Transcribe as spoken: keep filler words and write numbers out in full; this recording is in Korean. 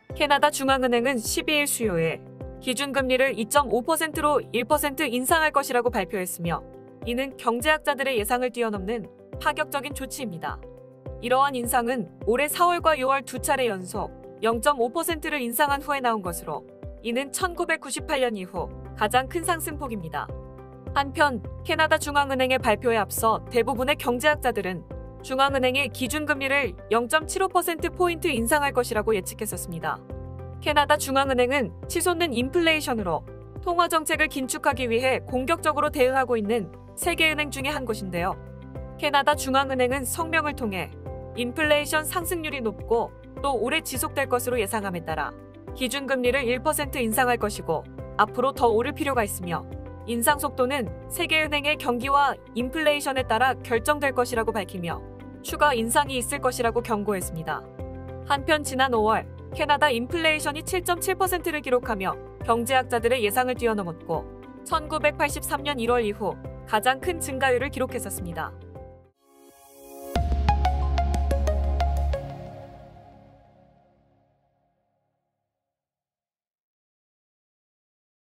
캐나다 중앙은행은 십이 일 수요일 기준금리를 이 점 오 퍼센트로 일 퍼센트 인상할 것이라고 발표했으며 이는 경제학자들의 예상을 뛰어넘는 파격적인 조치입니다. 이러한 인상은 올해 사월과 유월 두 차례 연속 영 점 오 퍼센트를 인상한 후에 나온 것으로 이는 천구백구십팔 년 이후 가장 큰 상승폭입니다. 한편 캐나다 중앙은행의 발표에 앞서 대부분의 경제학자들은 중앙은행이 기준금리를 영 점 칠오 퍼센트포인트 인상할 것이라고 예측했었습니다. 캐나다 중앙은행은 치솟는 인플레이션으로 통화정책을 긴축하기 위해 공격적으로 대응하고 있는 세계은행 중의 한 곳인데요. 캐나다 중앙은행은 성명을 통해 인플레이션 상승률이 높고 또 오래 지속될 것으로 예상함에 따라 기준금리를 일 퍼센트 인상할 것이고 앞으로 더 오를 필요가 있으며 인상 속도는 세계은행의 경기와 인플레이션에 따라 결정될 것이라고 밝히며 추가 인상이 있을 것이라고 경고했습니다. 한편 지난 오월 캐나다 인플레이션이 칠 점 칠 퍼센트를 기록하며 경제학자들의 예상을 뛰어넘었고 천구백팔십삼 년 일월 이후 가장 큰 증가율을 기록했었습니다.